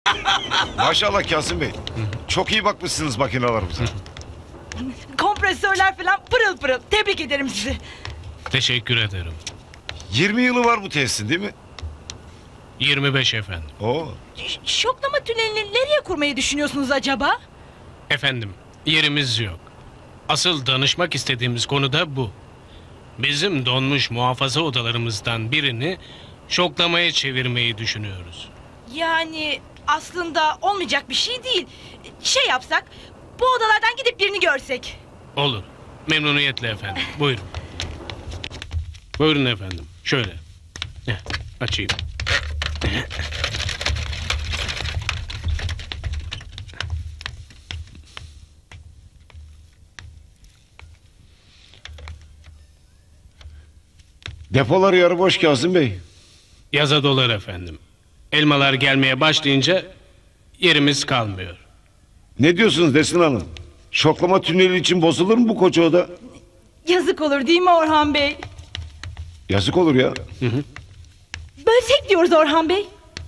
Maşallah Kasım Bey. Çok iyi bakmışsınız makinalarımıza. Kompresörler falan pırıl pırıl. Tebrik ederim sizi. Teşekkür ederim. 20 yılı var bu tesisin değil mi? 25 efendim. Oo. Şoklama tünelini nereye kurmayı düşünüyorsunuz acaba? Efendim, yerimiz yok. Asıl danışmak istediğimiz konu da bu. Bizim donmuş muhafaza odalarımızdan birini şoklamaya çevirmeyi düşünüyoruz. Yani aslında olmayacak bir şey değil. Şey yapsak, bu odalardan gidip birini görsek. Olur. Memnuniyetle efendim. Buyurun. Buyurun efendim. Şöyle. Açayım. Depolar yarı boş Kasım Bey. Yaza dolar efendim. Elmalar gelmeye başlayınca yerimiz kalmıyor. Ne diyorsunuz Nesin Hanım? Şoklama tüneli için bozulur mu bu koca oda? Yazık olur değil mi Orhan Bey? Yazık olur ya. Bölsek diyoruz Orhan Bey.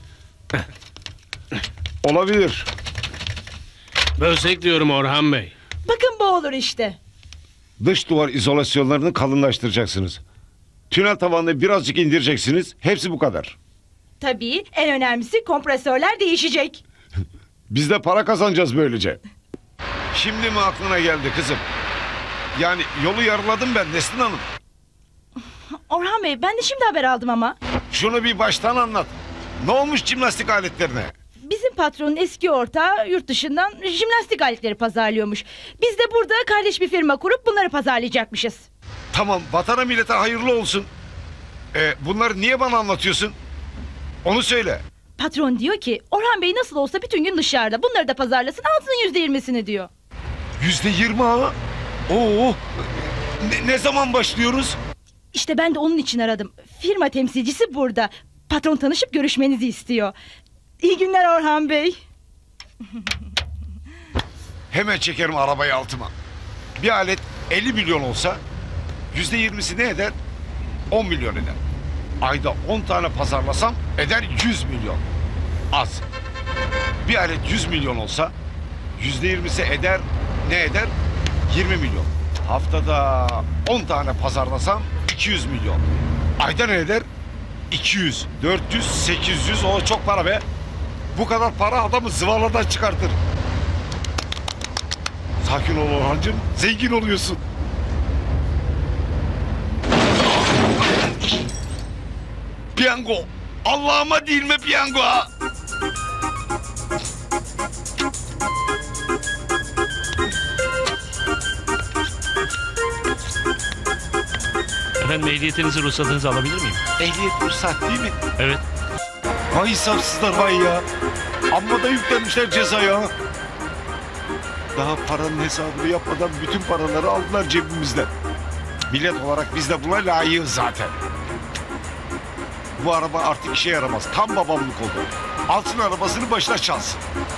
Olabilir. Bölsek diyorum Orhan Bey. Bakın bu olur işte. Dış duvar izolasyonlarını kalınlaştıracaksınız. Tünel tavanını birazcık indireceksiniz. Hepsi bu kadar. Tabii en önemlisi kompresörler değişecek. Biz de para kazanacağız böylece. Şimdi mi aklına geldi kızım? Yani yolu yarıladım ben Nesrin Hanım. Orhan Bey ben de şimdi haber aldım ama. Şunu bir baştan anlat. Ne olmuş jimnastik aletlerine? Bizim patronun eski ortağı yurt dışından jimnastik aletleri pazarlıyormuş. Biz de burada kardeş bir firma kurup bunları pazarlayacakmışız. Tamam, vatana millete hayırlı olsun. Bunları niye bana anlatıyorsun? Onu söyle. Patron diyor ki Orhan Bey nasıl olsa bütün gün dışarıda, bunları da pazarlasın, alsın %20'sini diyor. %20 ha? Oo. Ne zaman başlıyoruz? İşte ben de onun için aradım. Firma temsilcisi burada. Patron tanışıp görüşmenizi istiyor. İyi günler Orhan Bey. Hemen çekerim arabayı altıma. Bir alet 50 milyon olsa %20'si ne eder? 10 milyon eder. Ayda 10 tane pazarlasam eder 100 milyon. Az. Bir alet 100 milyon olsa %20'si eder ne eder? 20 milyon. Haftada 10 tane pazarlasam 200 milyon. Ayda ne eder? 200, 400, 800. O çok para be. Bu kadar para adamı zıvanadan çıkartır. Sakin ol Orhancığım. Zengin oluyorsun. Piyango. Allah'ıma değil mi piyango ha? Efendim ehliyetinizi, ruhsatınızı alabilir miyim? Ehliyet ruhsat değil mi? Evet. Vay insafsızlar vay ya. Amma da yüklenmişler cezaya. Daha paranın hesabını yapmadan bütün paraları aldılar cebimizden. Millet olarak biz de buna layığız zaten. Bu araba artık işe yaramaz. Tam babamlık oldu. Alsın arabasını başına çalsın.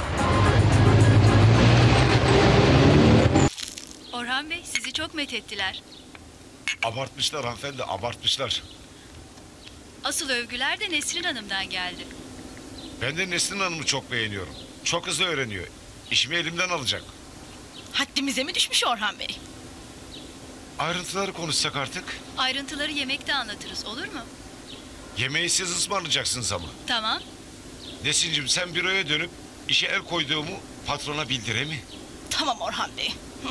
Orhan Bey sizi çok methettiler. Abartmışlar hanımefendi, abartmışlar. Asıl övgüler de Nesrin Hanım'dan geldi. Ben de Nesrin Hanım'ı çok beğeniyorum. Çok hızlı öğreniyor. İşimi elimden alacak. Haddimize mi düşmüş Orhan Bey? Ayrıntıları konuşsak artık. Ayrıntıları yemekte anlatırız, olur mu? Yemeği siz ısmarlayacaksınız ama. Tamam. Nesin'cim sen büroya dönüp işe el koyduğumu patrona bildire mi? Tamam Orhan Bey.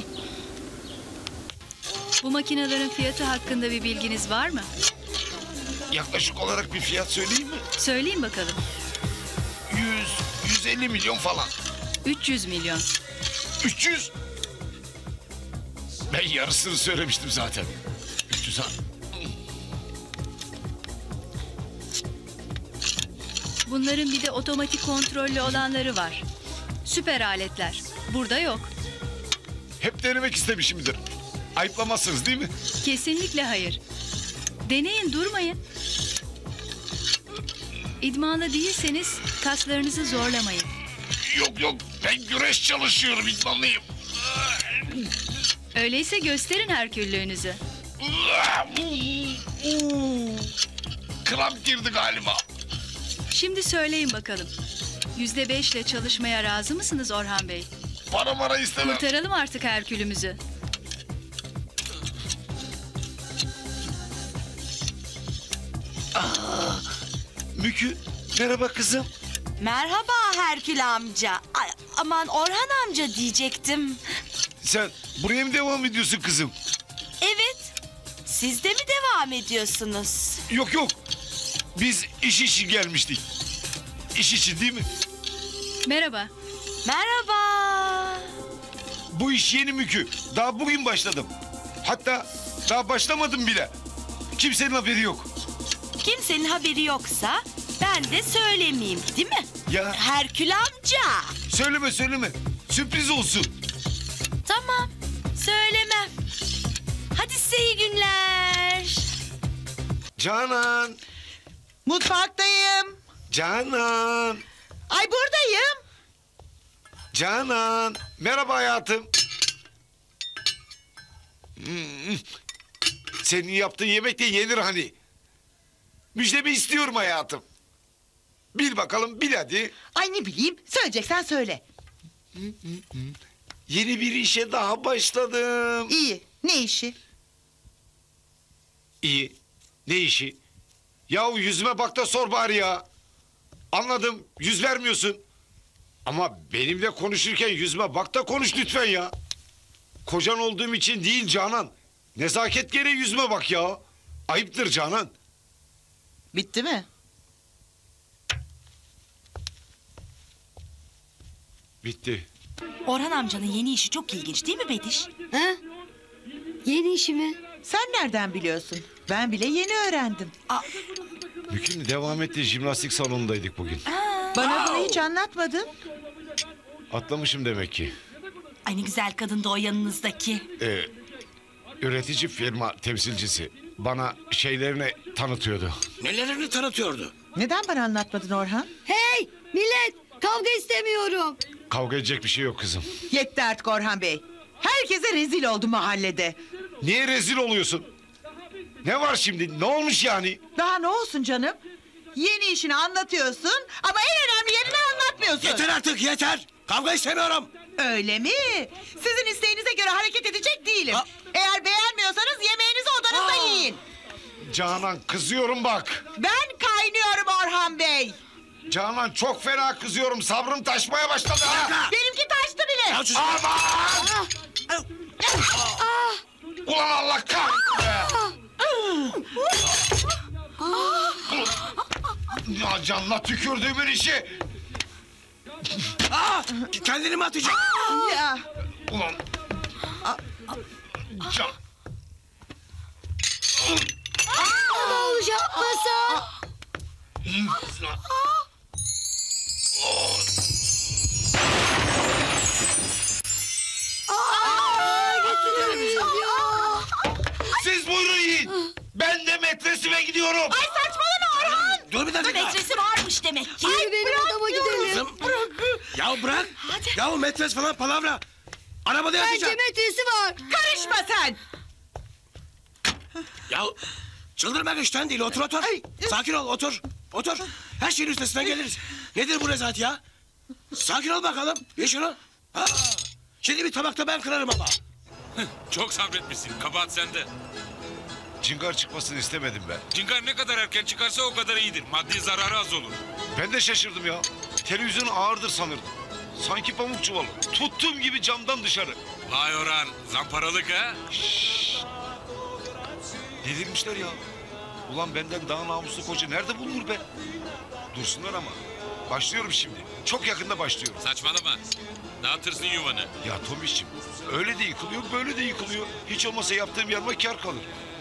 Bu makinelerin fiyatı hakkında bir bilginiz var mı? Yaklaşık olarak bir fiyat söyleyeyim mi? Söyleyin bakalım. 100-150 milyon falan. 300 milyon. 300. Ben yarısını söylemiştim zaten. 300 ha. Bunların bir de otomatik kontrollü olanları var. Süper aletler. Burada yok. Hep denemek istemişimdir. Ayıplamazsınız değil mi? Kesinlikle hayır. Deneyin, durmayın. İdmanlı değilseniz kaslarınızı zorlamayın. Yok ben güreş çalışıyorum, idmanlıyım. Öyleyse gösterin herküllüğünüzü. Kramp girdi galiba. Şimdi söyleyin bakalım. %5 ile çalışmaya razı mısınız Orhan Bey? Para istemem. Kurtaralım artık Herkülümüzü. Mükü, merhaba kızım. Merhaba Herkül amca. Ay, aman Orhan amca diyecektim. Sen buraya mı devam ediyorsun kızım? Evet. Siz de mi devam ediyorsunuz? Yok yok. Biz iş için gelmiştik. İş için değil mi? Merhaba. Merhaba. Bu iş yeni Mükü. Daha bugün başladım. Hatta daha başlamadım bile. Kimsenin haberi yok. Kimsenin haberi yoksa ben de söylemeyeyim, değil mi? Ya Herkül amca. söyleme. Sürpriz olsun. Tamam. Söylemem. Hadi size iyi günler. Canan. Mutfaktayım. Canan. Ay buradayım. Canan. Merhaba hayatım. Senin yaptığın yemek de yenir hani. Müjdemi istiyorum hayatım. Bil bakalım, bil hadi. Ay ne bileyim, söyleyeceksen söyle. Yeni bir işe daha başladım. İyi, ne işi? İyi. Ne işi? Yahu yüzüme bak da sor bari ya. Anladım, yüz vermiyorsun. Ama benimle konuşurken yüzüme bak da konuş lütfen ya. Kocan olduğum için değil Canan. Nezaket gereği yüzüme bak ya. Ayıptır Canan. Bitti mi? Bitti. Orhan amcanın yeni işi çok ilginç değil mi Bediş? Ha? Yeni işi mi? Sen nereden biliyorsun? Ben bile yeni öğrendim. Mümkün devam ettiği jimnastik salonundaydık bugün. Bana bunu hiç anlatmadın. Atlamışım demek ki. Ay ne güzel kadın da o yanınızdaki. Üretici firma temsilcisi bana şeylerini tanıtıyordu. Nelerini tanıtıyordu? Neden bana anlatmadın Orhan? Hey millet, kavga istemiyorum. Kavga edecek bir şey yok kızım. Yetti artık Orhan Bey. Herkese rezil oldu mahallede. Niye rezil oluyorsun? Ne var şimdi? Ne olmuş yani? Daha ne olsun canım? Yeni işini anlatıyorsun ama en önemli yerini anlatmıyorsun. Yeter artık yeter. Kavga istemiyorum. Öyle mi? Sizin isteğinize göre hareket edecek değilim. Aa. Eğer beğenmiyorsanız yemeğinizi odanızda yiyin. Canan kızıyorum bak. Ben kaynıyorum Orhan Bey. Canan çok fena kızıyorum. Sabrım taşmaya başladı ha. Benimki taştı bile. Ya sus. Aman! Ulan Allah kahretsin be. Ya canına tükürdüğümün işi. Kendini mi atacak? Ya. Ulan. Can. Ne olacak masa? Siz buyurun yiyin. Ben de metresime gidiyorum. Ay saçmalama Orhan. Dur bir dakika. Metresi varmış demek ki. Yürü benim odama gidelim. Kızım. Ya bırak. Ya metres falan palavra. Arabada Bence yatacak. metresi var. Karışma sen. Ya çıldırmak işten değil. Otur otur. Ay. Sakin ol otur. Otur. Her şeyin üstesinden geliriz. Nedir bu rezalet ya? Sakin ol bakalım. Ye şunu. Ha. Şimdi bir tabakta ben kırarım ama. Çok sabretmişsin. Kabahat sende. Cingar çıkmasını istemedim ben. Cingar ne kadar erken çıkarsa o kadar iyidir. Maddi zararı az olur. Ben de şaşırdım ya. Televizyon ağırdır sanırdım. Sanki pamuk çuvalı. Tuttuğum gibi camdan dışarı. Vay Orhan. Zamparalık ha? Delirmişler ya. Ulan benden daha namuslu koca nerede bulunur be? Dursunlar ama. Başlıyorum şimdi. Çok yakında başlıyorum. Saçmalama. Dağıtırsın yuvanı. Ya Tomiş'cim öyle de yıkılıyor böyle de yıkılıyor. Hiç olmasa yaptığım yanıma kâr kalır.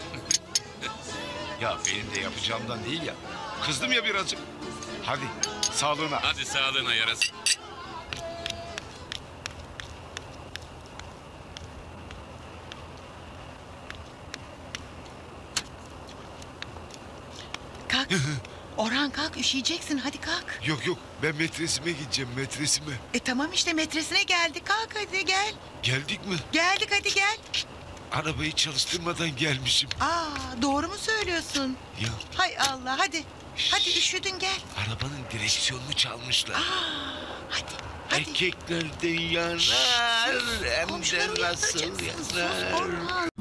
Ya benim de yapacağımdan değil ya. Kızdım ya birazcık. Hadi sağlığına. Hadi sağlığına yarasın. Kalk. Orhan kalk üşüyeceksin hadi kalk. Yok yok ben metresime gideceğim metresime. Tamam işte metresine geldik kalk hadi gel. Geldik mi? Geldik hadi gel. Arabayı çalıştırmadan gelmişim. Aa doğru mu söylüyorsun? Ya Hay Allah hadi. Hadi üşüdün gel. Arabanın direksiyonunu çalmışlar. Hadi. Erkekler de yanar hem Komşuları de nasıl uyandıracaksın. Sus yanar. Orhan.